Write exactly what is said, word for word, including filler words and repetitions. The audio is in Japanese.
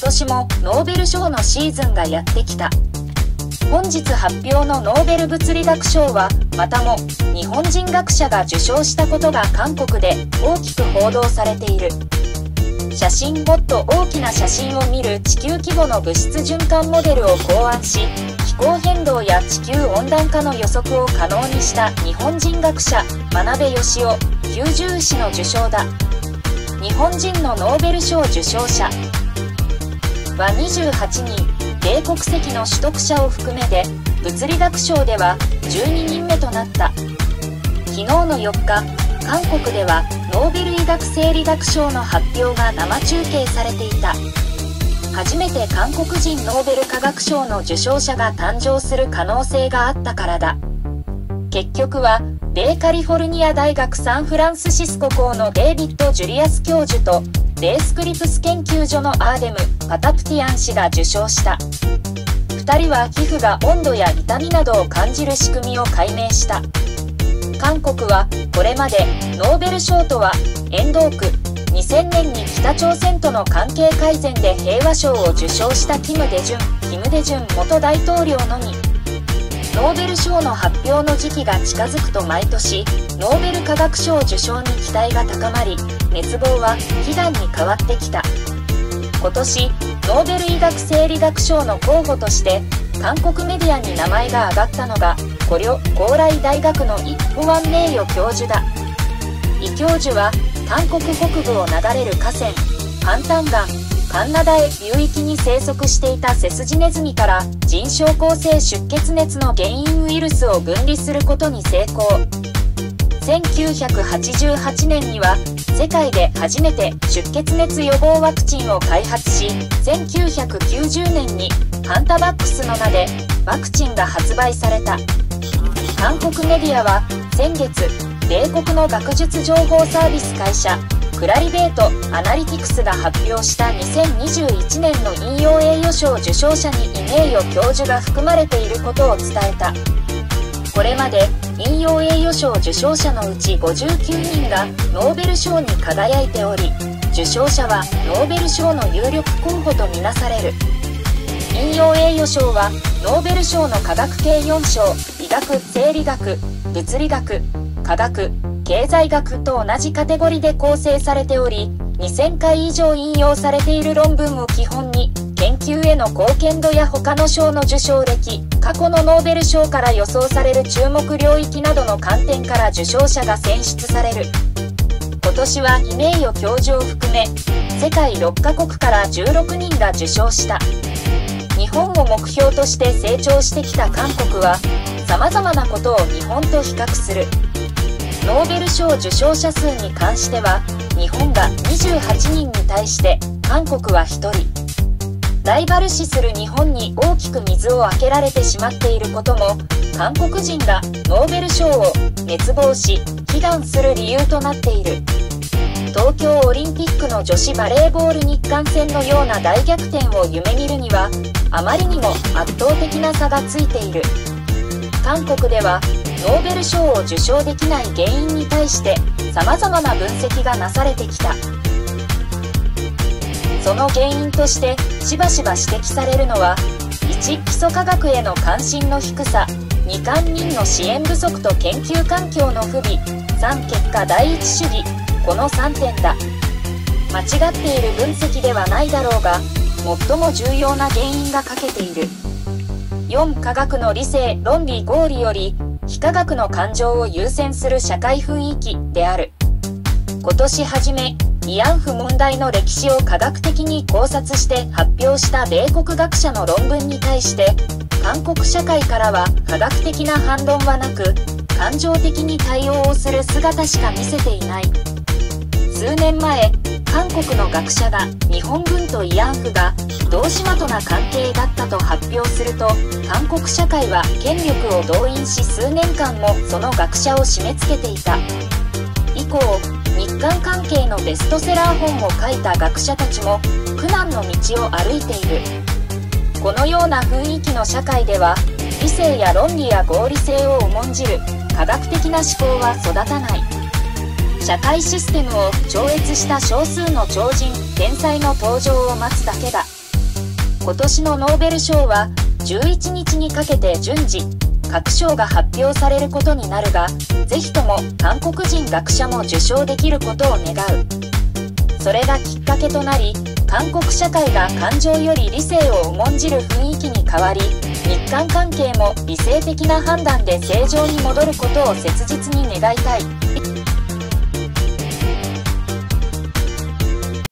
年もノーベル賞のシーズンがやってきた。本日発表のノーベル物理学賞はまたも日本人学者が受賞したことが韓国で大きく報道されている。写真もっと大きな写真を見る地球規模の物質循環モデルを考案し、気候変動や地球温暖化の予測を可能にした日本人学者真鍋義雄きゅうじゅう氏の受賞だ。日本人のノーベル賞受賞者はにじゅうはちにん、米国籍の取得者を含めで物理学賞ではじゅうににんめとなった。昨日のよっか、韓国ではノーベル医学生理学賞の発表が生中継されていた。初めて韓国人ノーベル化学賞の受賞者が誕生する可能性があったからだ。結局は米カリフォルニア大学サンフランシスコ校のデイビッド・ジュリアス教授と米スクリプス研究所のアーデム・パタプティアン氏が受賞した。ふたりは皮膚が温度や痛みなどを感じる仕組みを解明した。韓国はこれまでノーベル賞とは遠藤区にせんねんに北朝鮮との関係改善で平和賞を受賞したキム・デジュン、キム・デジュン元大統領のみ。ノーベル賞の発表の時期が近づくと毎年ノーベル化学賞受賞に期待が高まり、熱望は悲願に変わってきた。今年ノーベル医学生理学賞の候補として韓国メディアに名前が挙がったのがコリョ高麗大学のイ・ホワン名誉教授だ。イ教授は韓国北部を流れる河川ハンタン川カンナダへ流域に生息していた背筋ネズミから腎症候性出血熱の原因ウイルスを分離することに成功。せんきゅうひゃくはちじゅうはちねんには世界で初めて出血熱予防ワクチンを開発し、せんきゅうひゃくきゅうじゅうねんにハンタバックスの名でワクチンが発売された。韓国メディアは先月、米国の学術情報サービス会社クラリベート・アナリティクスが発表したにせんにじゅういちねんの引用栄誉賞受賞者にイ名誉教授が含まれていることを伝えた。これまで引用栄誉賞受賞者のうちごじゅうきゅうにんがノーベル賞に輝いており、受賞者はノーベル賞の有力候補とみなされる。引用栄誉賞はノーベル賞の科学系よん賞、医学・生理学、物理学、科学、経済学と同じカテゴリで構成されており、にせんかい以上引用されている論文を基本に研究への貢献度や他の賞の受賞歴、過去のノーベル賞から予想される注目領域などの観点から受賞者が選出される。今年はイ名誉教授を含め世界ろっかこくからじゅうろくにんが受賞した。日本を目標として成長してきた韓国はさまざまなことを日本と比較する。ノーベル賞受賞者数に関しては日本がにじゅうはちにんに対して韓国はひとり。ライバル視する日本に大きく水をあけられてしまっていることも韓国人がノーベル賞を熱望し悲願する理由となっている。東京オリンピックの女子バレーボール日韓戦のような大逆転を夢見るにはあまりにも圧倒的な差がついている。韓国ではノーベル賞を受賞できない原因に対してさまざまな分析がなされてきた。その原因としてしばしば指摘されるのは、いち基礎科学への関心の低さ、に官民の支援不足と研究環境の不備、さん結果第一主義、このさんてんだ。間違っている分析ではないだろうが、最も重要な原因が欠けている。よん科学の理性、論理合理より非科学の感情を優先する社会雰囲気である。今年初め、慰安婦問題の歴史を科学的に考察して発表した米国学者の論文に対して韓国社会からは科学的な反論はなく、感情的に対応をする姿しか見せていない。数年前、韓国の学者が日本軍と慰安婦が同志まとな関係だったと発表すると、韓国社会は権力を動員し数年間もその学者を締め付けていた。以降、日韓関係のベストセラー本を書いた学者たちも苦難の道を歩いている。このような雰囲気の社会では、理性や論理や合理性を重んじる科学的な思考は育たない。社会システムを超越した少数の超人、天才の登場を待つだけだ。 今年のノーベル賞はじゅういちにちにかけて順次各賞が発表されることになるが、ぜひとも韓国人学者も受賞できることを願う。それがきっかけとなり、韓国社会が感情より理性を重んじる雰囲気に変わり、日韓関係も理性的な判断で正常に戻ることを切実に願いたい。